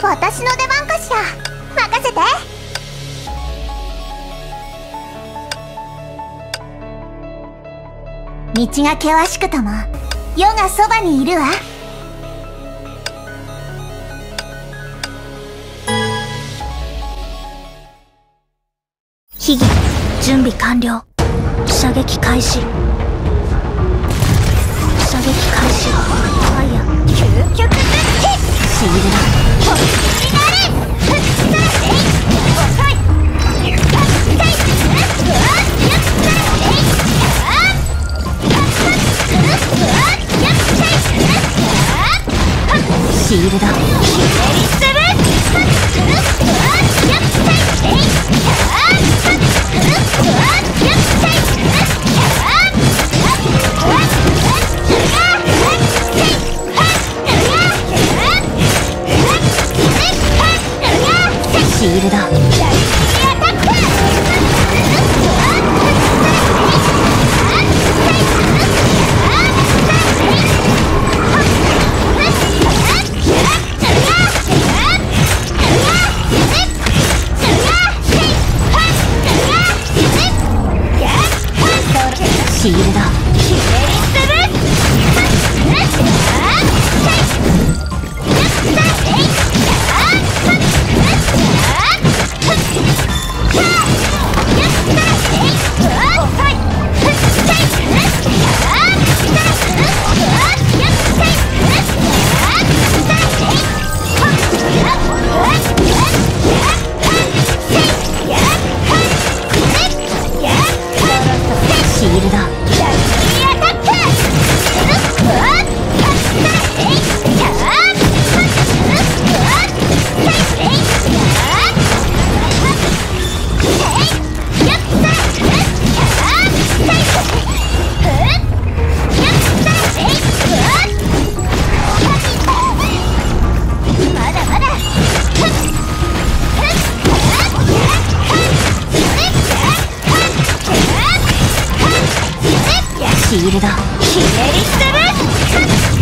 私の出番かしら。任せて。道が険しくとも世がそばにいるわ。 秘技準備完了。射撃開始。射撃開始。ファイヤー。 究極突起。 シールだ。 本気になれ。 シールだ。シールだ。シールだ。シールだ。シールだ。 ひねりする。